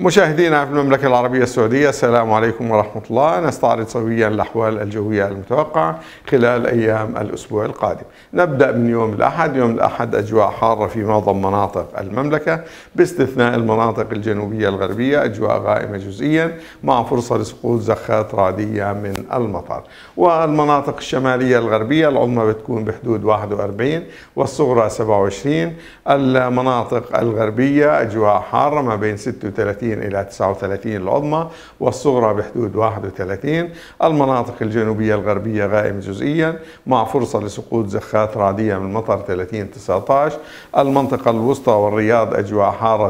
مشاهدينا في المملكة العربية السعودية، السلام عليكم ورحمة الله. نستعرض سويا الأحوال الجوية المتوقعة خلال أيام الأسبوع القادم. نبدأ من يوم الأحد. يوم الأحد أجواء حارة في معظم مناطق المملكة باستثناء المناطق الجنوبية الغربية، أجواء غائمة جزئيا مع فرصة لسقوط زخات رعدية من المطر. والمناطق الشمالية الغربية العظمى بتكون بحدود 41 والصغرى 27. المناطق الغربية أجواء حارة ما بين 36 إلى 39 العظمى والصغرى بحدود 31. المناطق الجنوبية الغربية غائم جزئيا مع فرصة لسقوط زخات رعدية من المطر 30-19. المنطقة الوسطى والرياض أجواء حارة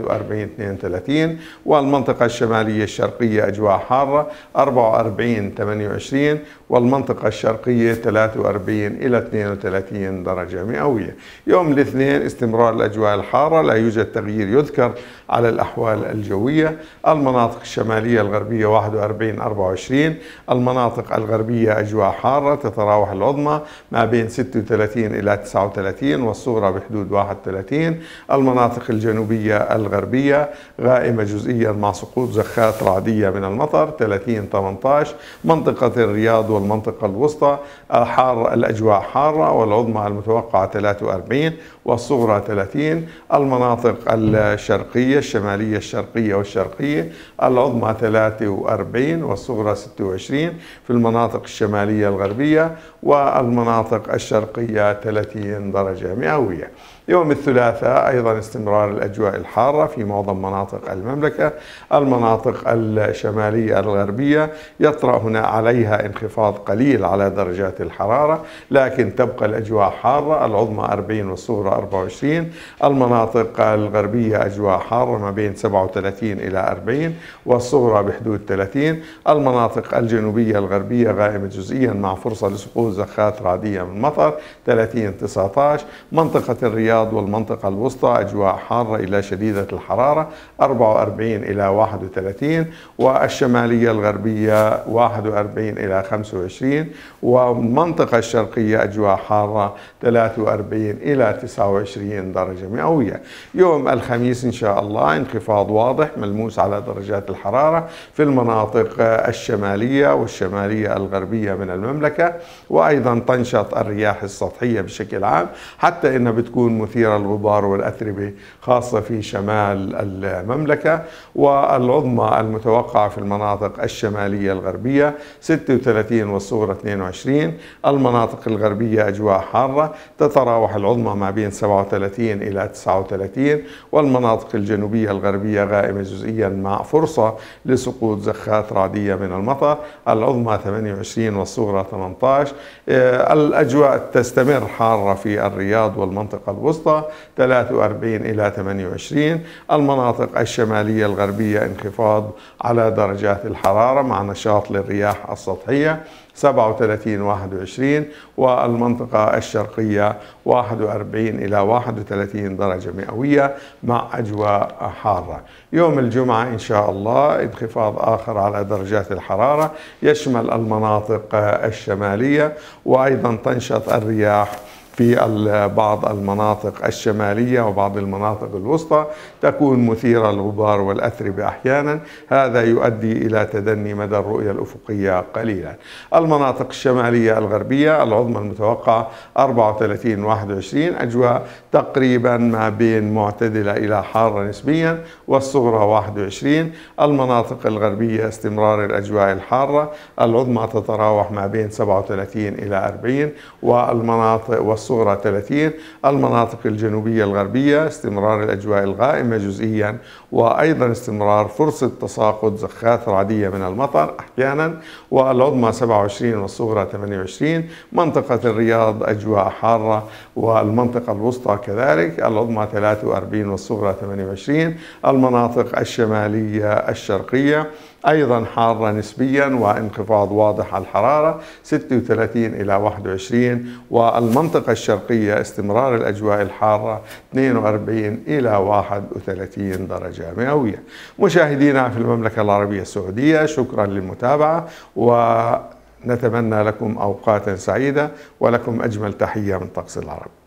43-32. والمنطقة الشمالية الشرقية أجواء حارة 44-28. والمنطقة الشرقية 43 إلى 32 درجة مئوية. يوم الاثنين استمرار الأجواء الحارة، لا يوجد تغيير يذكر على الأحوال الجوية. المناطق الشمالية الغربية 41-24. المناطق الغربية أجواء حارة تتراوح العظمى ما بين 36 إلى 39 والصغرى بحدود 31. المناطق الجنوبية الغربية غائمة جزئيا مع سقوط زخات رعدية من المطر 30-18. منطقة الرياض والمنطقة الوسطى حار الأجواء حارة والعظمى المتوقعة 43 والصغرى 30. المناطق الشرقية الشمالية الشرقية والشرقية العظمى 43 والصغرى 26 في المناطق الشمالية الغربية، والمناطق الشرقية 30 درجة مئوية. يوم الثلاثاء أيضا استمرار الأجواء الحارة في معظم مناطق المملكة. المناطق الشمالية الغربية يطرأ هنا عليها انخفاض قليل على درجات الحرارة، لكن تبقى الأجواء حارة، العظمى 40 والصغرى 24. المناطق الغربية أجواء حارة ما بين 37 إلى 40 والصغرى بحدود 30. المناطق الجنوبية الغربية غائمة جزئيا مع فرصة لسقوط زخات رعدية من مطر 30-19. منطقة الرياض والمنطقة الوسطى أجواء حارة إلى شديدة الحرارة 44 إلى 31. والشمالية الغربية 41 إلى 25. والمنطقة الشرقية أجواء حارة 43 إلى 29 درجة مئوية. يوم الخميس إن شاء الله انخفاض واضح ملموس على درجات الحرارة في المناطق الشمالية والشمالية الغربية من المملكة، وأيضا تنشط الرياح السطحية بشكل عام حتى إنها بتكون مثيرة للغبار والأتربة خاصة في شمال المملكة. والعظمى المتوقعة في المناطق الشمالية الغربية 36 والصغرى 22. المناطق الغربية أجواء حارة تتراوح العظمى ما بين 37 إلى 39. والمناطق الجنوبية الغربية غائمة جزئيا مع فرصة لسقوط زخات رعدية من المطر، العظمى 28 والصغرى 18. الأجواء تستمر حارة في الرياض والمنطقة الوسطى 43 إلى 28. المناطق الشمالية الغربية انخفاض على درجات الحرارة مع نشاط للرياح السطحية 37 21. والمنطقة الشرقية 41 إلى 31 درجة مئوية مع أجواء حارة. يوم الجمعة إن شاء الله انخفاض آخر على درجات الحرارة يشمل المناطق الشمالية، وأيضا تنشط الرياح في بعض المناطق الشمالية وبعض المناطق الوسطى، تكون مثيرة للغبار والأتربة أحيانا، هذا يؤدي إلى تدني مدى الرؤية الأفقية قليلا. المناطق الشمالية الغربية العظمى المتوقعة 34 21، أجواء تقريبا ما بين معتدلة إلى حارة نسبيا والصغرى 21. المناطق الغربية استمرار الأجواء الحارة، العظمى تتراوح ما بين 37 إلى 40 والمناطق والصغرى 30. المناطق الجنوبية الغربية استمرار الأجواء الغائمة جزئيا، وأيضا استمرار فرصة تساقط زخات رعدية من المطر أحيانا، والعظمى 27 والصغرى 28. منطقة الرياض أجواء حارة والمنطقة الوسطى كذلك، العظمى 43 والصغرى 28. المناطق الشمالية الشرقية أيضا حارة نسبيا وانخفاض واضح على الحرارة 36 إلى 21. والمنطقة الشرقية استمرار الأجواء الحارة 42 إلى 31 درجة مئوية. مشاهدينا في المملكة العربية السعودية، شكرا للمتابعة ونتمنى لكم أوقاتا سعيدة، ولكم أجمل تحية من طقس العرب.